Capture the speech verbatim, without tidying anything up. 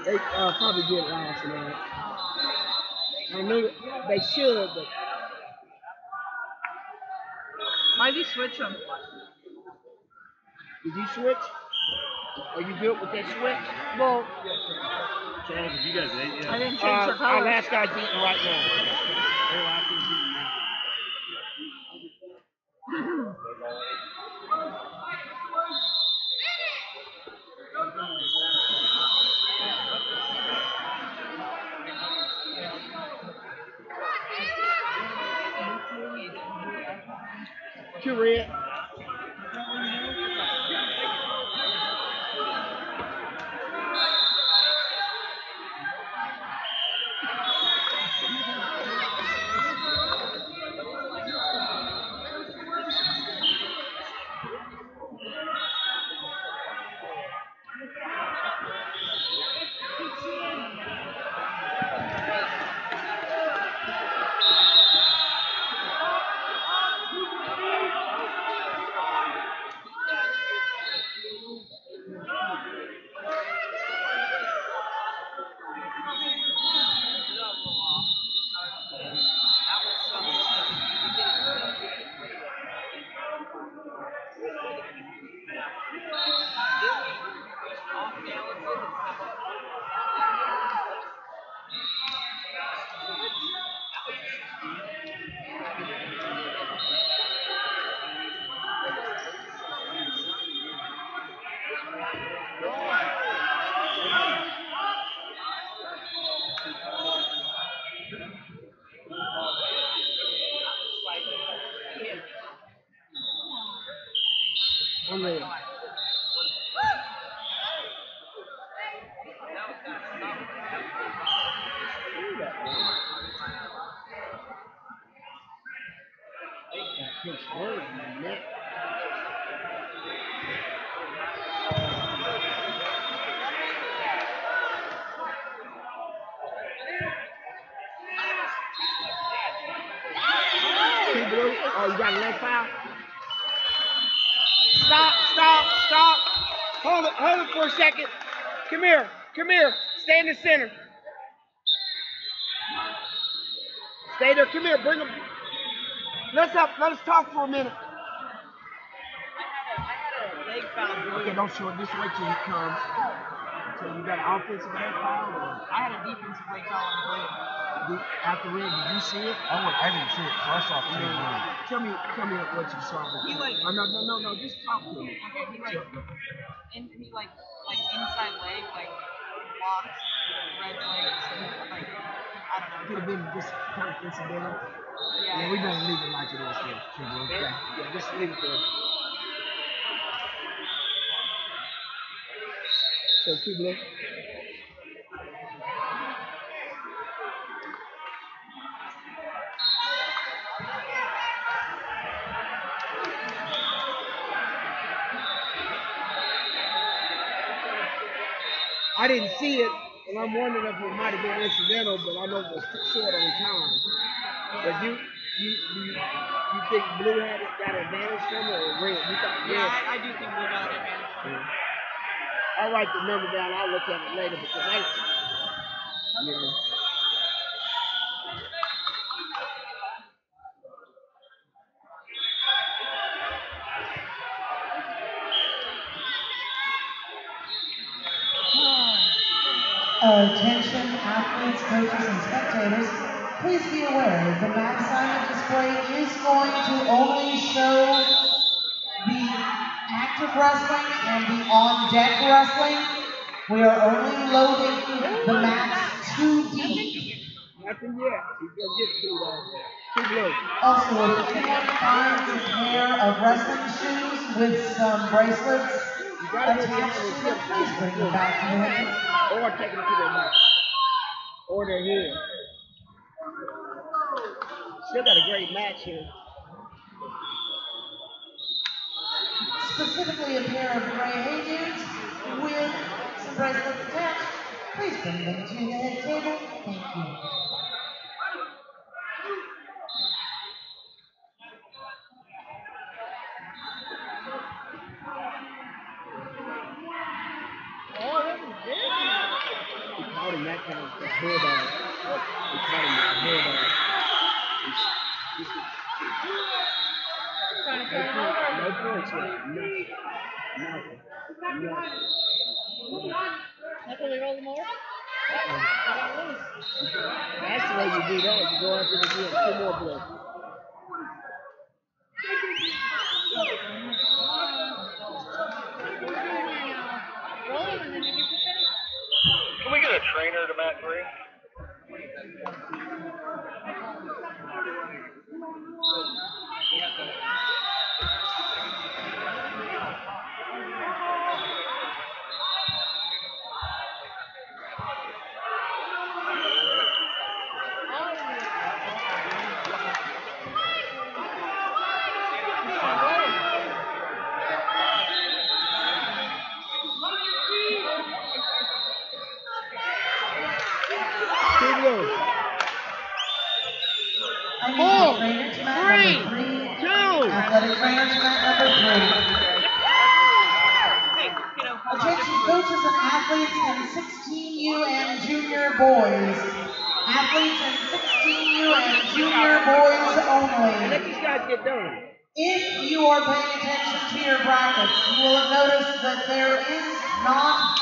They uh, probably get last night. I know they should, but Why'd you switch them? did you switch? Are you good with that switch? Well, Charles, if you guys ate I yet? didn't change Uh, the our colors. last guy's eating right now. Their last one's eating now. Two red. One red. Pitch word in the net. Two blue. Oh, you got a leg foul? Stop, stop, stop. Hold it, hold it for a second. Come here, come here. Stay in the center. Stay there, come here, bring him. Let's up, let us talk for a minute. Leg foul. Okay, don't show it. Just wait till he comes. So you got an offensive leg foul? Or I had a defensive leg foul on blue. did, after red, did you see it? I, went, I didn't see it, so I saw two Yeah. blue. Tell me, tell me what you saw. He like- oh, no, no, no, no. Just talk to me. Okay, he like, in, he like, like inside leg, like blocks red legs, and like, I don't know. Could have been just kind of incidental. Yeah. Yeah, we better leave it like it is here. Two blue. Yeah, yeah, just leave it there. So two blue. I didn't see it, and I'm wondering if it might have been incidental, but I know it was short on time. But you, you, you, you think blue had got an advantage from it, or red? You thought red? Yeah, I, I do think we got an advantage from it. I'll write the number down. I'll look at it later because I, you know. Attention athletes, coaches, and spectators, please be aware the map assignment display is going to only show the active wrestling and the on-deck wrestling. We are only loading the maps two D. Nothing yet. He's gonna get to uh, two blue. Also, if anyone finds a pair of wrestling shoes with some bracelets You gotta put attached them to them, please bring them back to me. or take them to their back, or their head. Still got a great match here. Specifically a pair of gray hay dudes with some bracelets attached. Please bring them to the head table. Thank you. called him that kind of a bulldog. They called him a bulldog. He's, he's, Trying to no, turn him point, over. no points yet. Nothing. Nothing. Nothing. That's when we roll them over? Uh-uh. I got loose. That's the way you do that. You go after the again. Two more blows. Roll them and then you get to finish. Can we get a trainer to Matt Green? Two blows. I need Four, a trainer to mat three, number three. two. Athletic trainer to mat number three. Hey, you know, hold on. Attention coaches and athletes and sixteen U and junior boys. Athletes and sixteen U and junior boys And only. let these guys get done. If you are paying attention to your brackets, you will have noticed that there is not